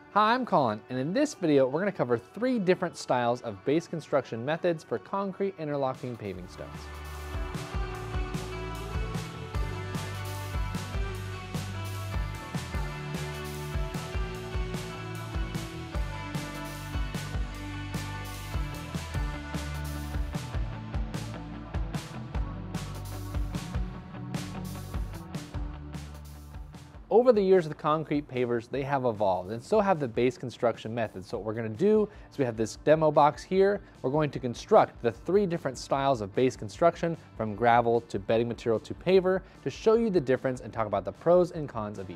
Hi, I'm Colin, and in this video we're going to cover 3 different styles of base construction methods for concrete interlocking paving stones. Over the years, the concrete pavers, they have evolved, and so have the base construction methods. So what we're going to do is we have this demo box here. We're going to construct the 3 different styles of base construction, from gravel to bedding material to paver, to show you the difference and talk about the pros and cons of each.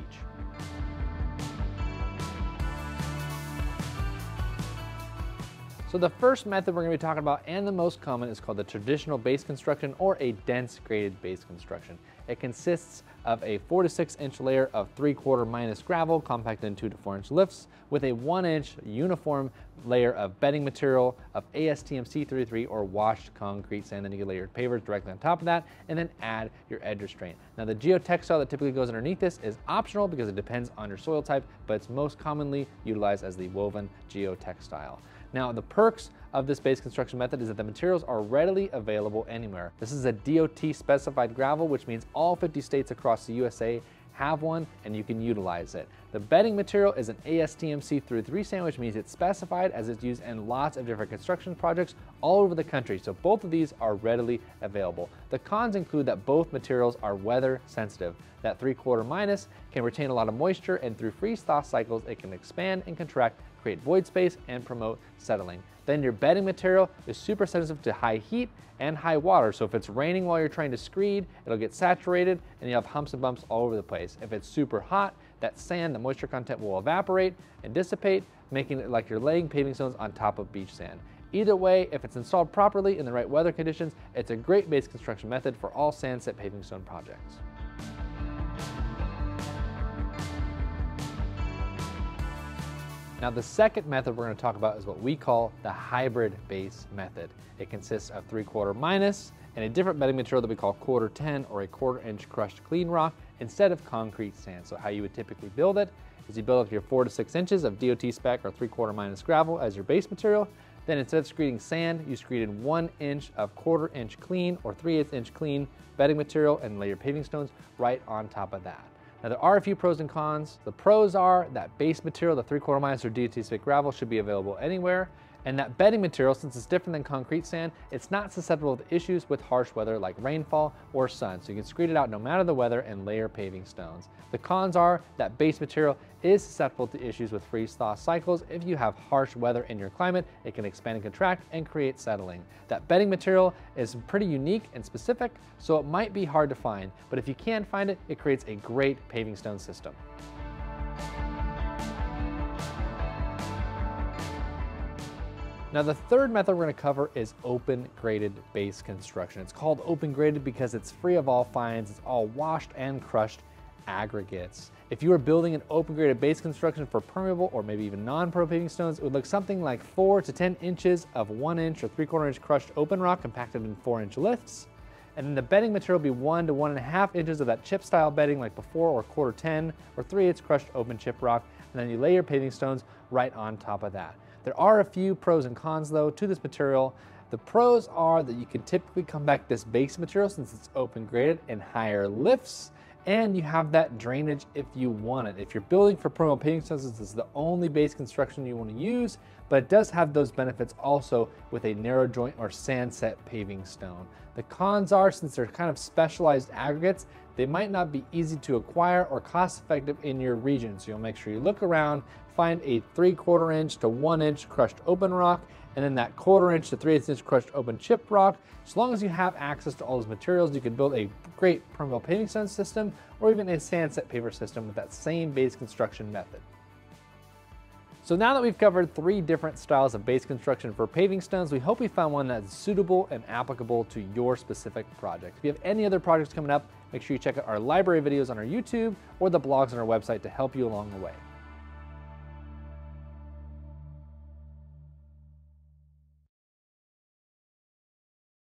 So the first method we're going to be talking about, and the most common, is called the traditional base construction, or a dense graded base construction. It consists of a 4 to 6 inch layer of 3/4 minus gravel compacted in 2 to 4 inch lifts, with a 1 inch uniform layer of bedding material of ASTM C33 or washed concrete sand. Then you can lay your pavers directly on top of that, and then add your edge restraint. Now the geotextile that typically goes underneath this is optional because it depends on your soil type, but it's most commonly utilized as the woven geotextile. Now, the perks of this base construction method is that the materials are readily available anywhere. This is a DOT specified gravel, which means all 50 states across the USA have one and you can utilize it. The bedding material is an ASTM C33 sand, which means it's specified as it's used in lots of different construction projects all over the country. So both of these are readily available. The cons include that both materials are weather sensitive. That 3/4 minus can retain a lot of moisture, and through freeze-thaw cycles, it can expand and contract, create void space, and promote settling. Then your bedding material is super sensitive to high heat and high water. So if it's raining while you're trying to screed, it'll get saturated and you have humps and bumps all over the place. If it's super hot, that sand, the moisture content will evaporate and dissipate, making it like you're laying paving stones on top of beach sand. Either way, if it's installed properly in the right weather conditions, it's a great base construction method for all sand set paving stone projects. Now the second method we're going to talk about is what we call the hybrid base method. It consists of 3/4 minus and a different bedding material that we call 1/4-10 or a 1/4 inch crushed clean rock instead of concrete sand. So how you would typically build it is you build up your 4 to 6 inches of DOT spec or 3/4 minus gravel as your base material. Then instead of screeding sand, you screed in 1 inch of 1/4 inch clean or 3/8 inch clean bedding material and lay your paving stones right on top of that. Now there are a few pros and cons. The pros are that base material, the 3/4 minus or DOT spec gravel, should be available anywhere. And that bedding material, since it's different than concrete sand, it's not susceptible to issues with harsh weather like rainfall or sun. So you can screed it out no matter the weather and layer paving stones. The cons are that base material is susceptible to issues with freeze-thaw cycles. If you have harsh weather in your climate, it can expand and contract and create settling. That bedding material is pretty unique and specific, so it might be hard to find. But if you can find it, it creates a great paving stone system. Now the third method we're going to cover is open graded base construction. It's called open graded because it's free of all fines. It's all washed and crushed aggregates. If you were building an open graded base construction for permeable or maybe even non-pro paving stones, it would look something like 4 to 10 inches of 1 inch or 3/4 inch crushed open rock compacted in 4 inch lifts. And then the bedding material would be 1 to 1.5 inches of that chip style bedding like before, or 1/4-10 or 3/8 crushed open chip rock. And then you lay your paving stones right on top of that. There are a few pros and cons though to this material. The pros are that you can typically come back this base material, since it's open graded, in higher lifts, and you have that drainage if you want it. If you're building for permeable paving stones, this is the only base construction you want to use, but it does have those benefits also with a narrow joint or sand set paving stone. The cons are, since they're kind of specialized aggregates, they might not be easy to acquire or cost effective in your region. So you'll make sure you look around, find a 3/4 inch to 1 inch crushed open rock, and then that 1/4 inch to 3/8 inch crushed open chip rock. As long as you have access to all those materials, you can build a great permeable paving stone system or even a sand set paver system with that same base construction method. So now that we've covered 3 different styles of base construction for paving stones, we hope we found one that's suitable and applicable to your specific project. If you have any other projects coming up, make sure you check out our library videos on our YouTube or the blogs on our website to help you along the way.